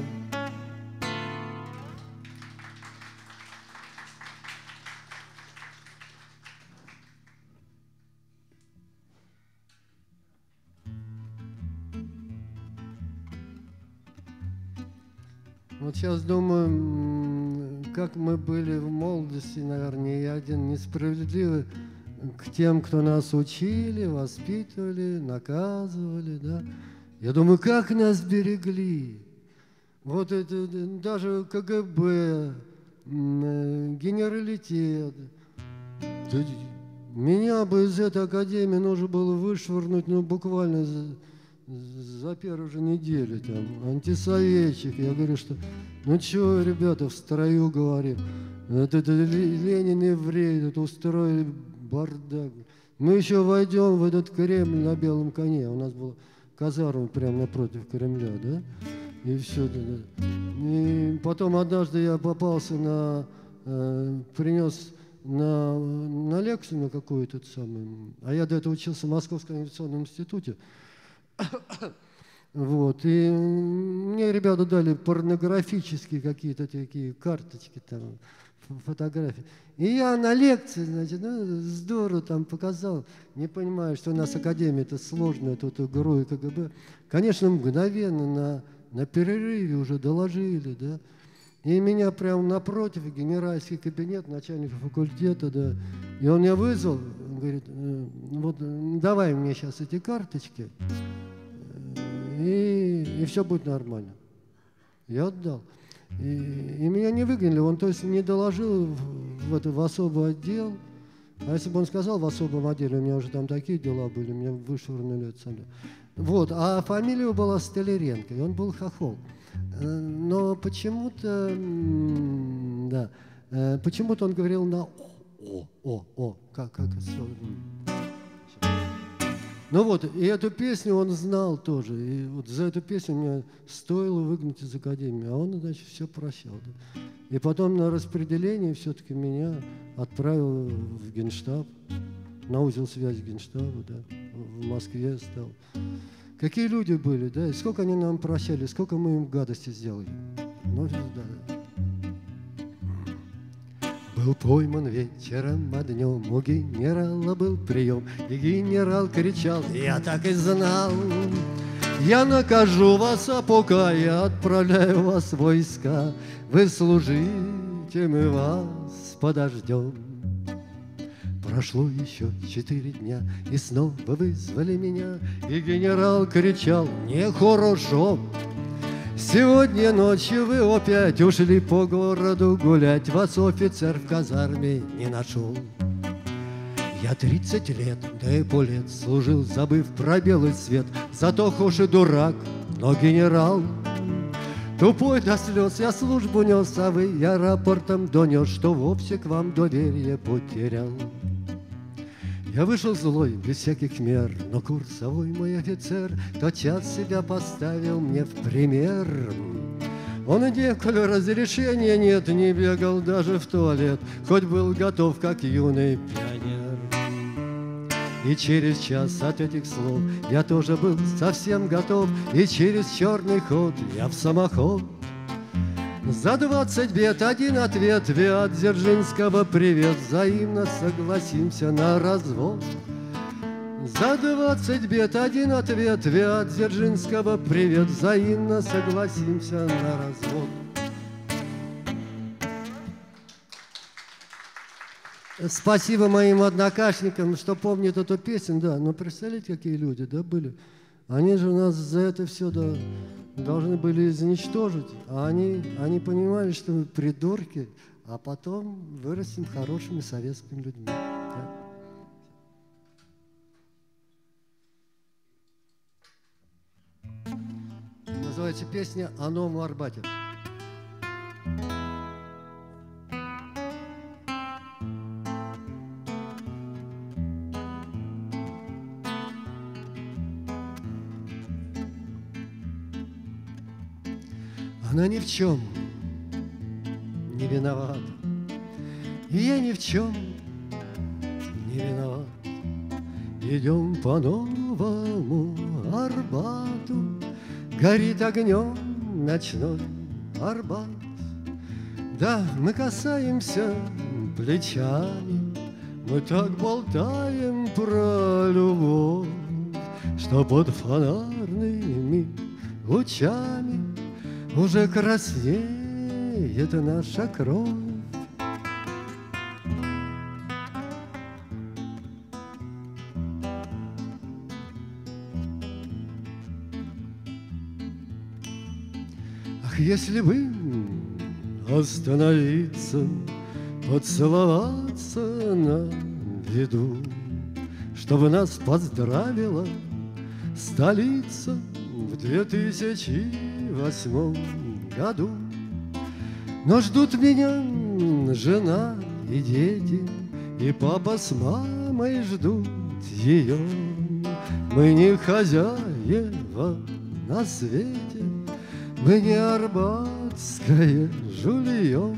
Вот сейчас думаю, как мы были в молодости, наверное, я один несправедливый к тем, кто нас учили, воспитывали, наказывали, да. Я думаю, как нас берегли. Вот это даже КГБ, генералитет. Меня бы из этой академии нужно было вышвырнуть, ну, буквально за первую же неделю, там, антисоветчик. Я говорю, что, ну что, ребята, в строю говорим, это, это Ленин еврей, это устроили бардак. Мы еще войдем в этот Кремль на белом коне. У нас была казарма прямо напротив Кремля, да? И все. Да, да. И потом однажды я попался на, э, принес на, на лекцию на какую-то самую, а я до этого учился в Московском авиационном институте. Вот, и мне ребята дали порнографические какие-то такие карточки, там, фотографии. И я на лекции, значит, ну, здорово там показал, не понимаю, что у нас академия это сложная, тут ГРУ и КГБ. Конечно, мгновенно на, на перерыве уже доложили, да. И меня прямо напротив, генеральский кабинет, начальника факультета, да. И он меня вызвал, говорит, вот давай мне сейчас эти карточки, и, и все будет нормально. Я отдал. И, и меня не выгнали, он, то есть, не доложил в, в, это, в особый отдел. А если бы он сказал в особом отделе, у меня уже там такие дела были, меня вышвырнули отсюда. Вот, а фамилия его была Столяренко, и он был хохол. Но почему-то, да, почему-то он говорил на «о», «о», «о», «о», как, как это. Ну вот, и эту песню он знал тоже. И вот за эту песню мне стоило выгнать из академии. А он, значит, все прощал. Да. И потом на распределение все-таки меня отправил в Генштаб, на узел связи Генштаба, да, в Москве стал. Какие люди были, да, и сколько они нам прощали, сколько мы им гадости сделали. Ну, да. Был пойман вечером, а днем у генерала был прием, и генерал кричал: я так и знал, я накажу вас, а пока я отправляю вас в войска, вы служите, мы вас подождем. Прошло еще четыре дня, и снова вызвали меня, и генерал кричал: нехорошо. Сегодня ночью вы опять ушли по городу гулять, вас офицер в казарме не нашел. Я тридцать лет, да и полет служил, забыв про белый свет, зато хошь и дурак, но генерал. Тупой до слез я службу нес, а вы я рапортом донес, что вовсе к вам доверие потерял. Я вышел злой, без всяких мер, но курсовой мой офицер тотчас себя поставил мне в пример. Он и коль разрешения нет, не бегал даже в туалет, хоть был готов, как юный пионер. И через час от этих слов я тоже был совсем готов, и через черный ход я в самоход. За двадцать бед один ответ, вы от Дзержинского привет, взаимно согласимся на развод. За двадцать бед один ответ, вы от Дзержинского привет, взаимно согласимся на развод. Спасибо моим однокашникам, что помнят эту песню, да, но представляете, какие люди, да, были? Они же нас за это все, да, должны были изничтожить, а они, они понимали, что мы придурки, а потом вырастем хорошими советскими людьми. Да. Называется песня «О Новом Арбате». Она ни в чем не виновата, и я ни в чем не виноват. Идем по новому Арбату, горит огнем ночной Арбат. Да, мы касаемся плечами, мы так болтаем про любовь, что под фонарными лучами уже краснеет наша кровь. Ах, если бы остановиться, поцеловаться на виду, чтобы нас поздравила столица в две тысячи восьмом году. Но ждут меня жена и дети, и папа с мамой ждут ее. Мы не хозяева на свете, мы не арбатское жулье.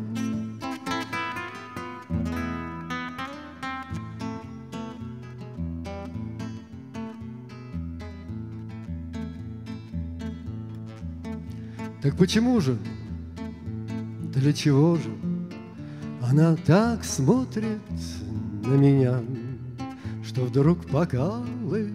Так почему же, для чего же она так смотрит на меня, что вдруг покалывает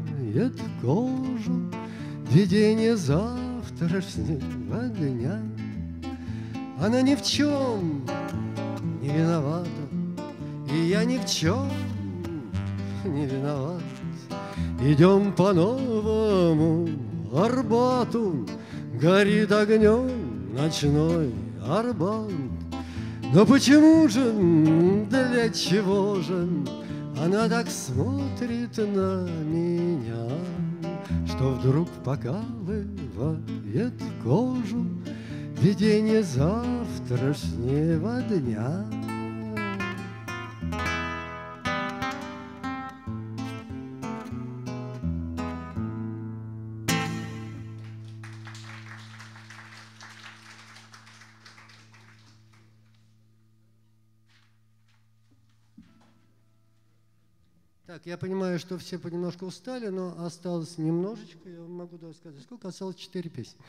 кожу видение завтрашнего дня? Она ни в чем не виновата, и я ни в чем не виноват. Идем по новому Арбату, горит огнем ночной Арбат. Но почему же, для чего же она так смотрит на меня, что вдруг покалывает кожу видение завтрашнего дня? Так, я понимаю, что все понемножку устали, но осталось немножечко. Я могу даже сказать, сколько осталось? Четыре песни.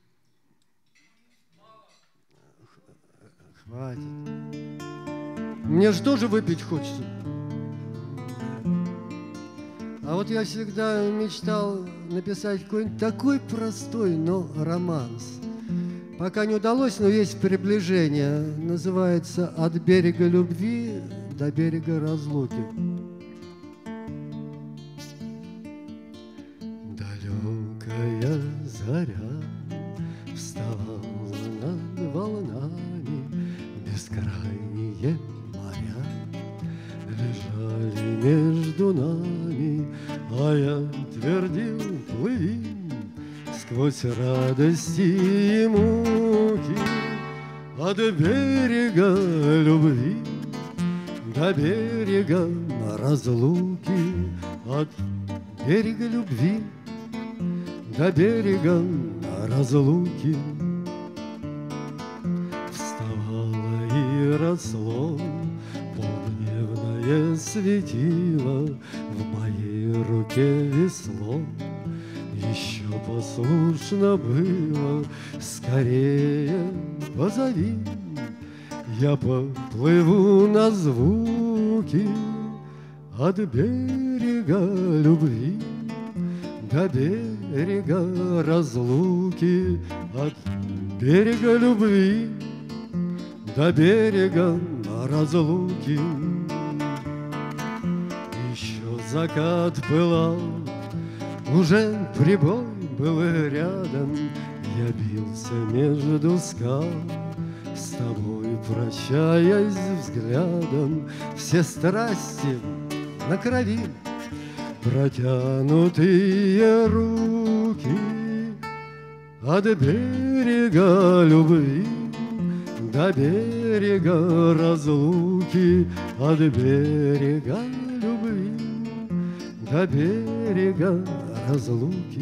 Хватит. Мне же тоже выпить хочется. А вот я всегда мечтал написать какой-нибудь такой простой, но романс. Пока не удалось, но есть приближение. Называется «От берега любви до берега разлуки». Далекая заря вставала над волнами, бескрайние моря лежали между нами, а я твердил: плыви сквозь радости и муки, от берега любви до берега разлуки, от берега любви до берега разлуки. Вставало и росло полдневное светило, в моей руке весло еще послушно было. Скорее позови, я поплыву на звуки, от берега любви до берега разлуки, от берега любви до берега разлуки. Еще закат пылал, уже прибой был рядом, я бился между скал, с тобой прощаясь взглядом. Все страсти на крови, протянутые руки, от берега любви до берега разлуки, от берега любви до берега разлуки.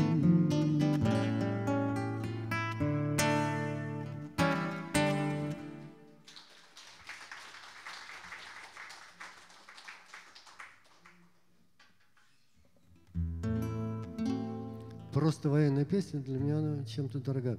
Просто военная песня, для меня она чем-то дорога.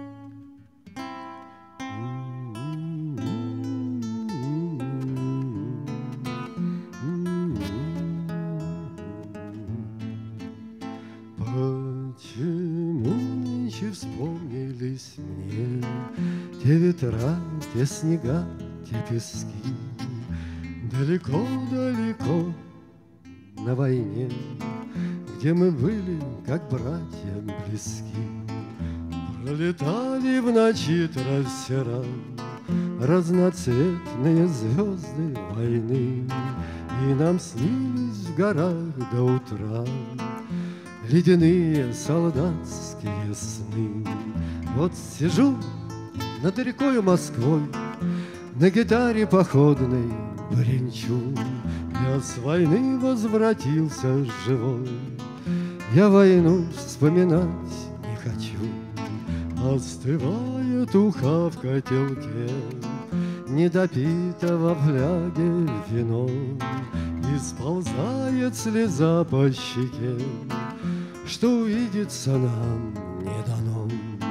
Почему нынче вспомнились мне те ветра, те снега, те пески? Далеко-далеко на войне, где мы были, как братья, близки. Пролетали в ночи трассера разноцветные звезды войны, и нам снились в горах до утра ледяные солдатские сны. Вот сижу над рекою Москвой, на гитаре походной бренчу. Я с войны возвратился живой, я войну вспоминать не хочу. Остывает уха в котелке недопитого в фляге вином, и сползает слеза по щеке, что увидеться нам не дано.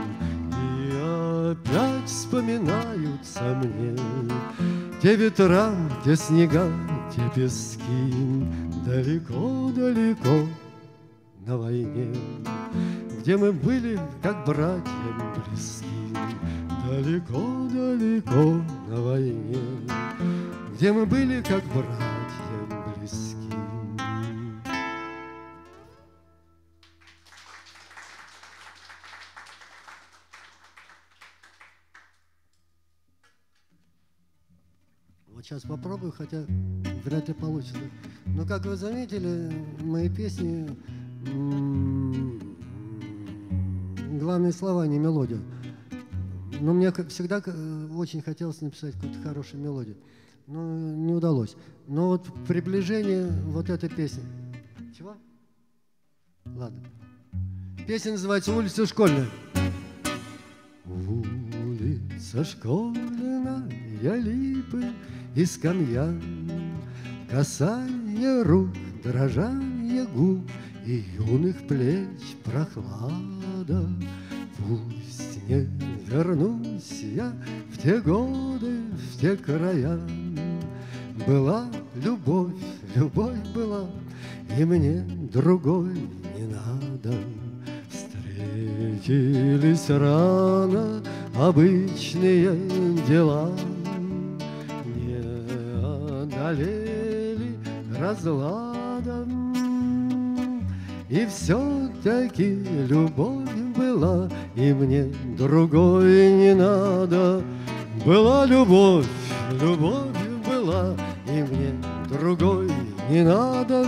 И опять вспоминаются мне те ветра, те снега, те пески, далеко-далеко на войне, где мы были как братья близки. Далеко-далеко на войне, где мы были как братья близки. Вот сейчас попробую, хотя вряд ли получится. Но, как вы заметили, мои песни, главные слова, не мелодия. Но мне всегда очень хотелось написать какую-то хорошую мелодию. Но не удалось. Но вот приближение вот этой песни. Чего? Ладно. Песня называется «Улица школьная». Улица школьная, липы и скамья, касание рук, дрожание губ и юных плеч прохлада. Пусть не вернусь я в те годы, в те края. Была любовь, любовь была, и мне другой не надо. Встретились рано обычные дела, не одолели разладом. И все-таки любовь была, и мне другой не надо. Была любовь, любовь была, и мне другой не надо.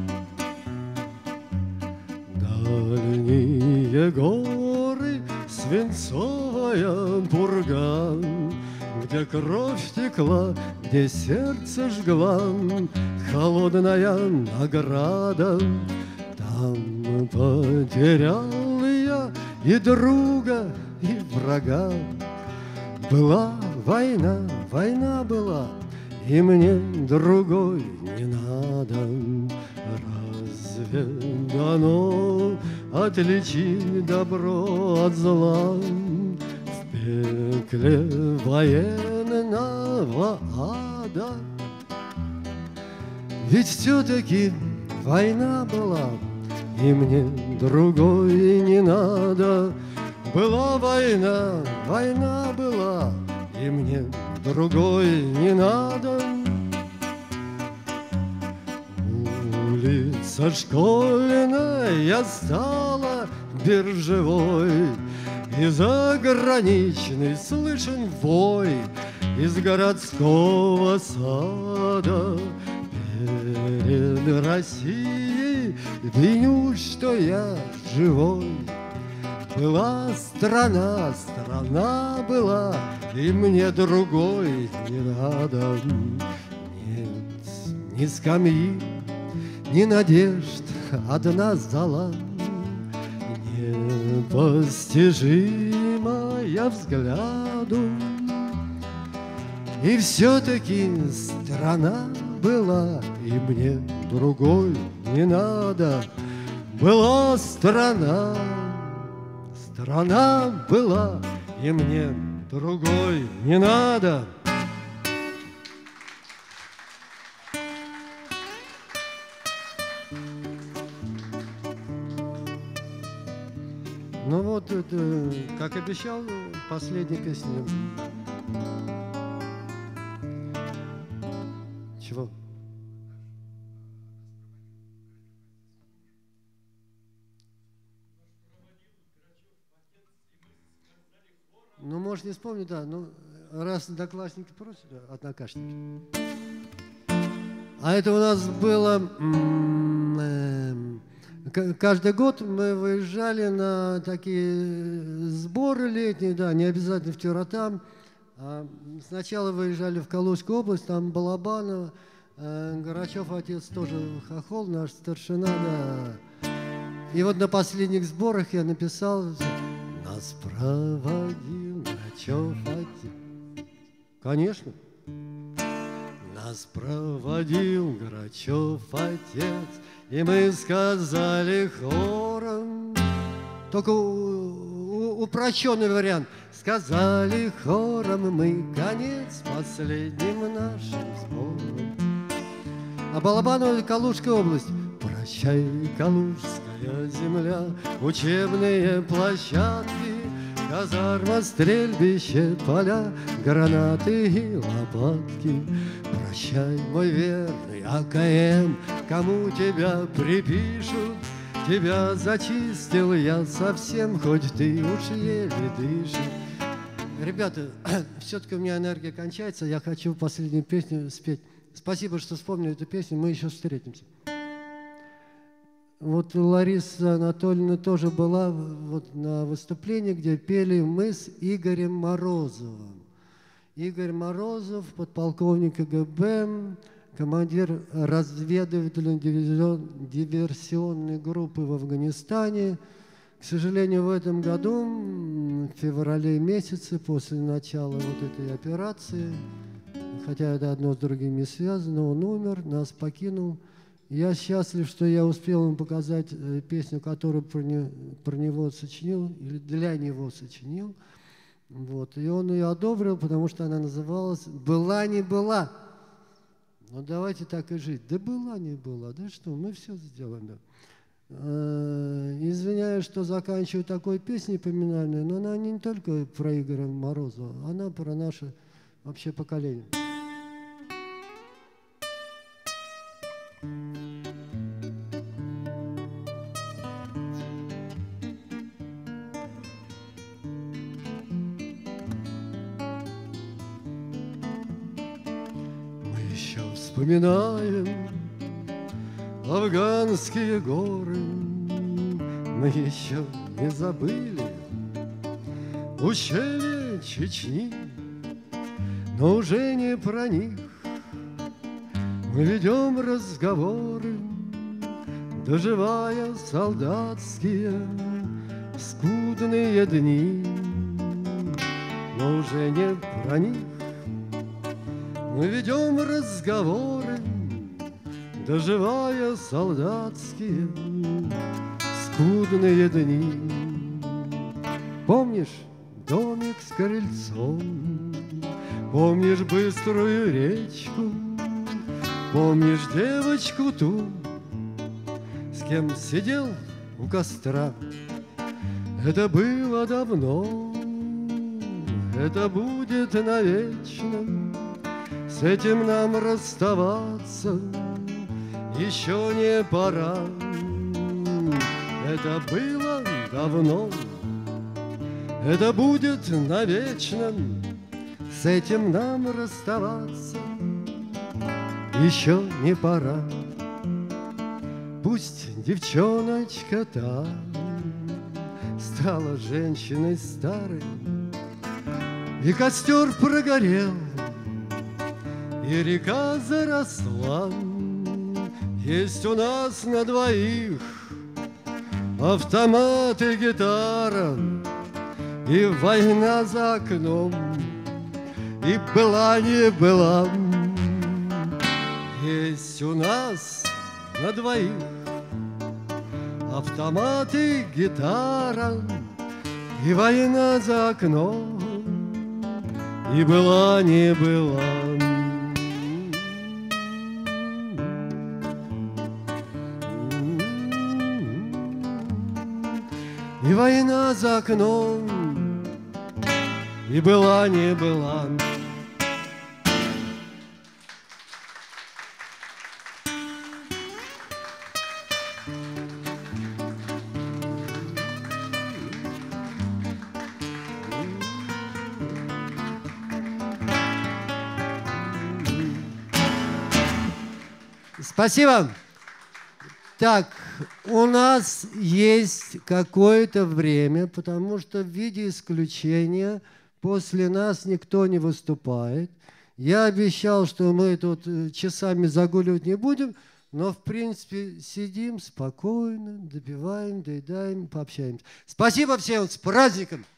Дальние горы, свинцовая пурга, где кровь текла, где сердце жгла холодная награда. Там потерял я и друга, и врага. Была война, война была, и мне другой не надо. Разве дано отличить добро от зла в пекле военного ада? Ведь все-таки война была, и мне другой не надо. Была война, война была, и мне другой не надо. Улица школьная стала биржевой, и заграничный слышен вой из городского сада. Перед Россией виню, что я живой. Была страна, страна была, и мне другой не надо. Нет ни скамьи, ни надежд, одна зола, непостижимая взгляду. И все-таки страна была, и мне другой не надо. Была страна, страна была, и мне другой не надо. Ну вот, это, как обещал, последняя песня. Чего? Ну, может, не вспомню, да, но раз одноклассники просят, однокашники. А это у нас было м- э- Каждый год мы выезжали на такие сборы летние, да, не обязательно в Тюратам. Сначала выезжали в Калужскую область, там Балабаново, Горачев отец тоже хохол, наш старшина, да. И вот на последних сборах я написал: нас проводил Горачев отец. Конечно. Нас проводил Горачев отец, и мы сказали хором, только упрощенный вариант. Сказали хором мы конец последним нашим сбором. А Балабаново — Калужская область. Прощай, Калужская земля, учебные площадки, казарма, стрельбище, поля, гранаты и лопатки. Прощай, мой верный А К М, кому тебя припишут? Тебя зачистил я совсем, хоть ты уж еле дышишь. Ребята, все-таки у меня энергия кончается, я хочу последнюю песню спеть. Спасибо, что вспомнили эту песню, мы еще встретимся. Вот Лариса Анатольевна тоже была вот на выступлении, где пели мы с Игорем Морозовым. Игорь Морозов, подполковник К Г Б, командир разведывательной диверсионной группы в Афганистане. К сожалению, в этом году, в феврале месяце, после начала вот этой операции, хотя это одно с другим не связано, он умер, нас покинул. Я счастлив, что я успел ему показать песню, которую про, не, про него сочинил, или для него сочинил. Вот. И он ее одобрил, потому что она называлась «Была не была». Ну давайте так и жить. Да была не была, да что, мы все сделаем. Да. Извиняюсь, что заканчиваю такой песней поминальной, но она не только про Игоря Морозова, она про наше вообще поколение. Мы еще вспоминаем афганские горы, мы еще не забыли ущелье Чечни, но уже не про них мы ведем разговоры, доживая солдатские скудные дни. Но уже не про них мы ведем разговоры, доживая солдатские скудные дни. Помнишь домик с крыльцом, помнишь быструю речку, помнишь девочку ту, с кем сидел у костра? Это было давно, это будет навечно, с этим нам расставаться еще не пора. Это было давно, это будет навечно, с этим нам расставаться еще не пора. Пусть девчоночка та стала женщиной старой, и костер прогорел, и река заросла. Есть у нас на двоих автомат и гитара, и война за окном, и была не была. Есть у нас на двоих автомат и гитара, и война за окном, и была не была. И война за окном, и была не была. Спасибо. Так, у нас есть какое-то время, потому что в виде исключения после нас никто не выступает. Я обещал, что мы тут часами загуливать не будем, но, в принципе, сидим спокойно, добиваем, доедаем, пообщаемся. Спасибо всем, с праздником!